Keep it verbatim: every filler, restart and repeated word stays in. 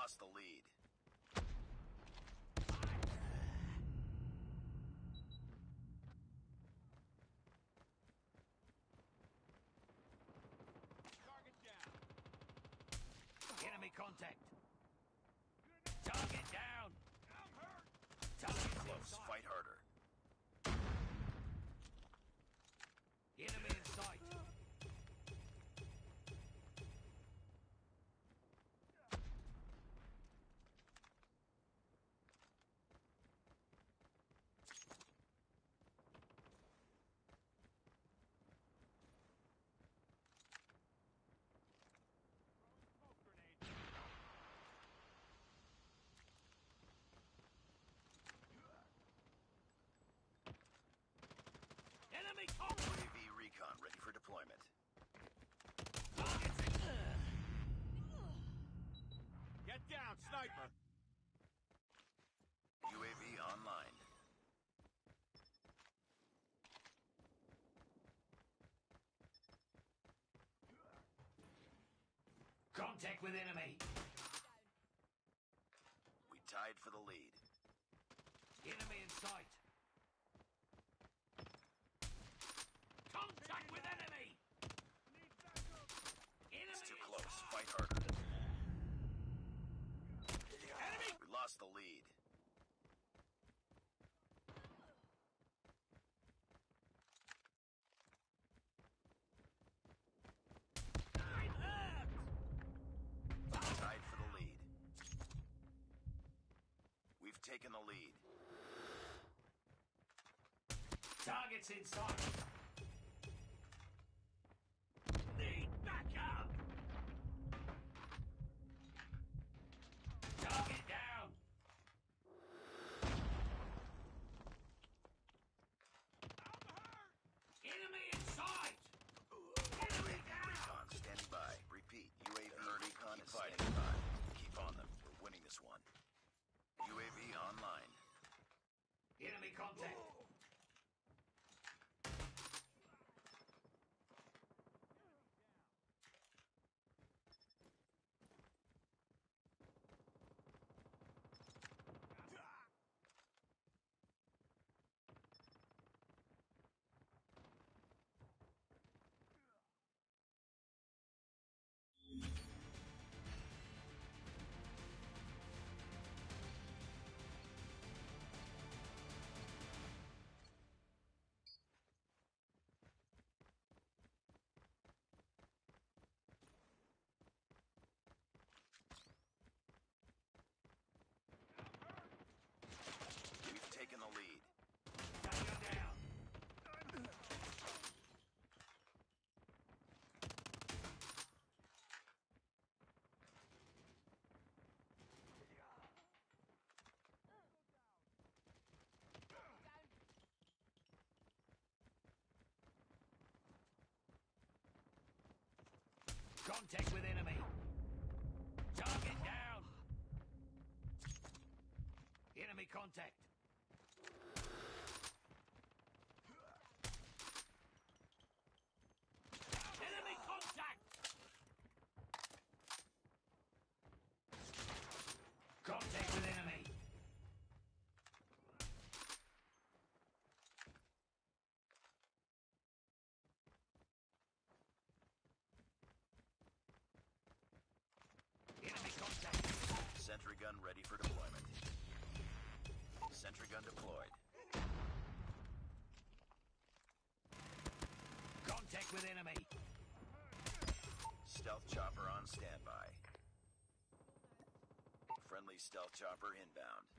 lost the lead. Target down. Enemy contact. Target down. I'm hurt. Target Close. inside. Fight harder. Enemy in sight. Smoke grenade. Enemy contact. U A V recon ready for deployment. Targets in. Get down, sniper. U A V online. Contact with enemy. We tied for the lead. Enemy in sight. Contact with enemy. Need backup. Enemy It's too in close. sight. Fight harder. Enemy. We lost the lead. I'm hurt. Tied for the lead. We've taken the lead. Targets in sight. Need backup. Target down. I'm hurt. Enemy in sight. Enemy down. Recon standing by. Repeat. U A V recon is standing by. Keep on them. We're winning this one. U A V online. Enemy contact. We've taken the lead. Tango down. Contact with enemy. Target down. Enemy contact. Enemy contact. Contact with enemy. Enemy contact. Sentry gun ready for deployment. Sentry gun deployed. Contact with enemy. Stealth chopper on standby. Friendly stealth chopper inbound.